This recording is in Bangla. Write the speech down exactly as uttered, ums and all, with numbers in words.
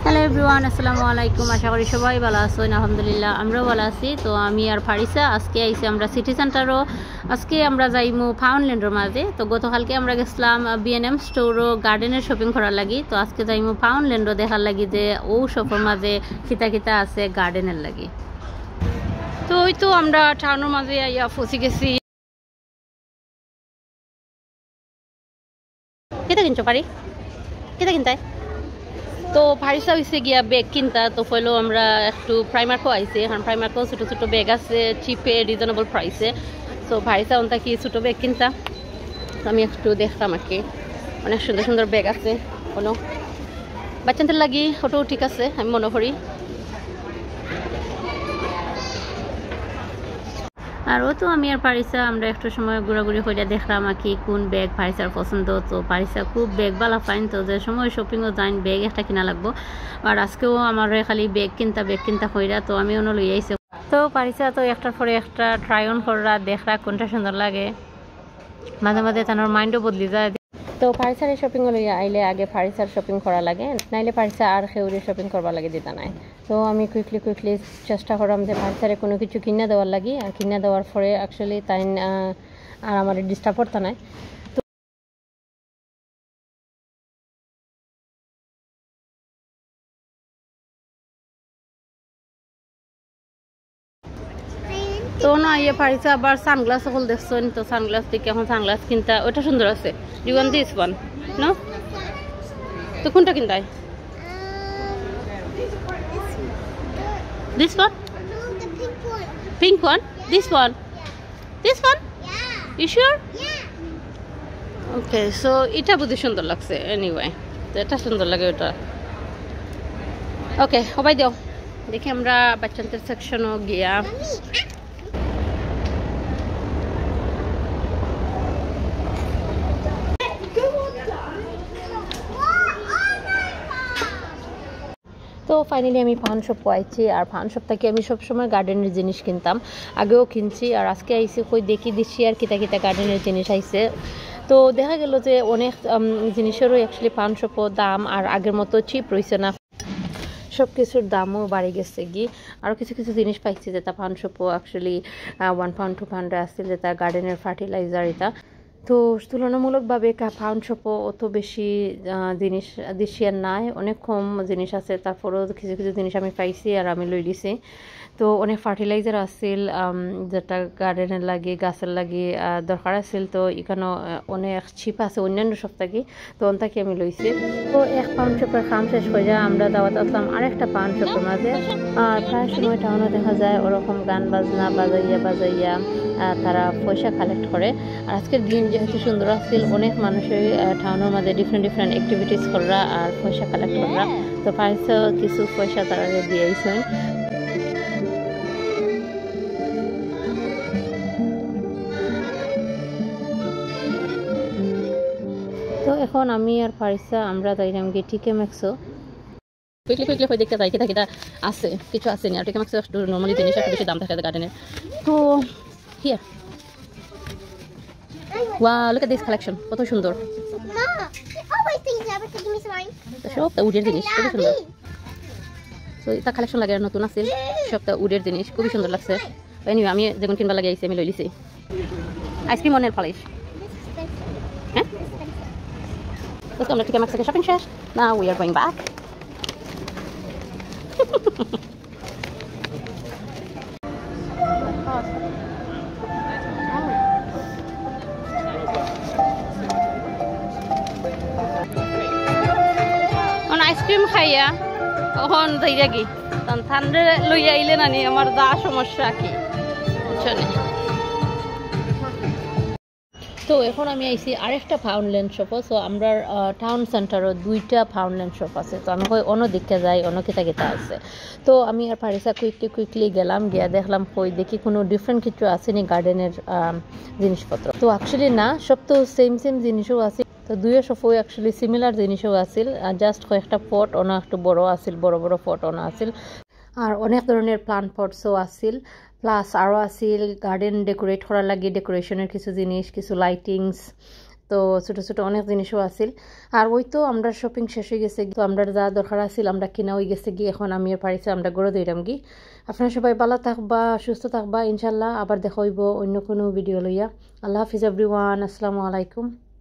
হ্যালো এভরিওয়ান, আসসালামু আলাইকুম। আশা করি সবাই ভালো আছেন। আলহামদুলিল্লাহ আমরাও ভালো আছি। তো আমি আর ফারিসা আজকে আইছি আমরা সিটি সেন্টারও। আজকে আমরা যাইমু পাউন্ডল্যান্ডের মাঝে। তো গতকালকে আমরা গেছিলাম বিএনএম স্টোরও গার্ডেনের শপিং করার লাগি। তো আজকে যাইমু পাউন্ডল্যান্ডও দেখার লাগি যে ও শপের মাঝে খিতা খিতা আছে গার্ডেনের লাগি। তো ওই তো আমরা টাউনের মাঝে আইয়া ফসি গেছি। কিতা কিনছো পারি? কিতা কিনতাই? তো ফারিসা হয়েছে গিয়া ব্যাগ কিনতা। তো ফলো আমরা একটু প্রাইমার্কও আইসি। এখন প্রাইমার্কও ছোটো ছোটো ব্যাগ আছে চিপে রিজনেবল প্রাইসে। তো ফারিসা ওনটা কি ছোটো ব্যাগ কিনতা। তো আমি একটু দেখতাম আর কি, অনেক সুন্দর সুন্দর ব্যাগ আছে। কোনো বাচ্চাদের লাগি ওটাও ঠিক আছে আমি মনে করি। আর ও তো আমি আর ফারিসা আমরা একটু সময় ঘোরাঘুরি করে দেখলাম আর কি কোন ব্যাগ ফারিসার পছন্দ। তো ফারিসা খুব ব্যাগ বালা ফাইন। তো যে সময় শপিংও যাইন ব্যাগ একটা কিনা লাগবো। আর আজকেও আমার খালি ব্যাগ কিনতা ব্যাগ কিনতা কইরা। তো আমি অন্য লই আইসি। তো ফারিসা তো একটার পরে একটা ট্রাই অন করা দেখরা কোনটা সুন্দর লাগে। মাঝে মাঝে তার মাইন্ডও বদলি যায়। তো ফারিসার শপিং লইয়া আইলে আগে ফারিসার শপিং করা লাগে, নাইলে ফারিসা আর খেউরে শপিং করবা লাগে দিতা নাই। তো আমি কুইকলি কুইকলি চেষ্টা করলাম যে ফারিসারে কোনো কিছু কিনা দেওয়ার লাগি। আর কিনা দেওয়ার পরে অ্যাকচুয়ালি তাই আর আমার ডিস্টার্ব করতে নাই। তো না ইয়ে ফারিসা আবার সানগ্লাস সকল দেখছেন। তো সানগ্লাস দেখে এখন সানগ্লাস কিনতা। ওটা সুন্দর আছে। You want this one no? তো কোনটা কিনতাই? This one? No, the pink one. Pink one? This one? This one? Yeah. You sure? Yeah. Okay, so এটা বুঝি সুন্দর লাগছে। এনিওয়ে তো এটা সুন্দর লাগে ওটা। ওকে সবাই দাও দেখি আমরা বাচ্চাদের সেকশনও গিয়া। তো ফাইনালি আমি পান শপ আইছি। আর পান শপ থেকে আমি সবসময় গার্ডেনের জিনিস কিনতাম, আগেও কিনছি। আর আজকে আইসি কই দেখি দিচ্ছি আর কিতা কিতা গার্ডেনের জিনিস আইছে। তো দেখা গেল যে অনেক জিনিসেরও অ্যাকচুয়ালি পান শপও দাম আর আগের মতো চিপ রয়েছে না, সব কিছুর দামও বাড়ি গেছে গি। আরও কিছু কিছু জিনিস পাইছি যেটা পান শপও অ্যাকচুয়ালি ওয়ান পাউন্ড টু পাউন্ডে আসছিল, যেটা গার্ডেনের ফার্টিলাইজার এটা। তো তুলনামূলকভাবে পাউন্ড শপও অত বেশি জিনিস দিশিয়ার নাই, অনেক কম জিনিস আছে। তারপরেও কিছু কিছু জিনিস আমি পাইছি আর আমি লই দিছি। তো অনেক ফার্টিলাইজার আসছিল যেটা গার্ডেনের লাগে গাছের লাগে দরকার আছিল। তো এখানেও অনেক চিপ আছে অন্যান্য সব থাকি। তো অন্তাকি আমি লইছি। তো এক পাউন্ড শপের কাম শেষ হয়ে যায় আমরা দাওয়াত আসলাম আরেকটা পাউন্ড শপের মাঝে। আর প্রায় সময় টাউনে দেখা যায় ওরকম গান বাজনা বাজাইয়া বাজাইয়া তারা পয়সা কালেক্ট করে। আর আজকের দিন যেহেতু সুন্দর আসছিল অনেক মানুষের টাউনের মাঝে ডিফারেন্ট ডিফারেন্ট অ্যাক্টিভিটিস করা আর পয়সা কালেক্ট করা। তো ফারিসা কিছু পয়সা তারা দিয়েছেন। তো এখন আমি আর ফারিসা আমরা যাইলাম গিয়ে টিকে ম্যাক্সো। কুইকলি কুইকলি হয়ে দেখতে যাই কিতা কিতা আছে, কিছু আছে না। টিকে ম্যাক্সো একটু নর্মালি জিনিস একটু বেশি দাম থাকে গার্ডেনের। তো here wow, look at this collection, কত সুন্দর। Ma, you always think never to give me some. সবটা উডের জিনিস খুবই সুন্দর। তো এটা কালেকশন লাগে নতুন আছে, সবটা উডের জিনিস খুবই সুন্দর লাগছে। এনিওয়ে আমি যেগুন কিনবা লাগে আইছি আমি লই লিছি। আইসক্রিম অনেক পালিশ। হ্যাঁ তো আমরা ঠিক আছে শপিং শেষ। Now we are going back. Ice cream খাইয়া তখন যাইয়া কি তখন ঠান্ডা লইয়া আইলে নানি আমার যা সমস্যা কি বুঝছো। তো এখন আমি আইছি আরেকটা পাউন্ডল্যান্ড শপও। সো আমরা টাউন সেন্টারও দুইটা পাউন্ডল্যান্ড শপ আছে। তো আমি কই অন্য দিকে যাই, অন্য কিতা কিতা আছে। তো আমি আর ফারিসা কুইকলি কুইকলি গেলাম, গিয়া দেখলাম কই দেখি কোনো ডিফারেন্ট কিছু আছে নি গার্ডেনের জিনিসপত্র। তো অ্যাকচুয়ালি না, সব তো সেম সেম জিনিসও আছে। তো দুইও সফও অ্যাকচুয়ালি সিমিলার জিনিসও আছিল। জাস্ট কয়েকটা পট ওনা একটু বড় আছিল, বড় বড় পট ওনা আছিল। আর অনেক ধরনের প্লান্ট পটসও আছিল। প্লাস আরও আছিল গার্ডেন ডেকোরেট করার লাগে ডেকোরেশনের কিছু জিনিস, কিছু লাইটিংস। তো ছোটো ছোটো অনেক জিনিসও আছিল আর ওই তো আমরা শপিং শেষ হয়ে গেছে তো আমরা যা দরকার আছিল আমরা কিনা হয়ে গেছে গিয়ে এখন আমি আর পারিছি আমরা গড়ে দিলাম গি আপনারা সবাই ভালো থাকবা সুস্থ থাকবা ইনশাল্লাহ আবার দেখা হইব অন্য কোনো ভিডিও লইয়া আল্লাহ হাফিজ এভরিওয়ান আসসালামু আলাইকুম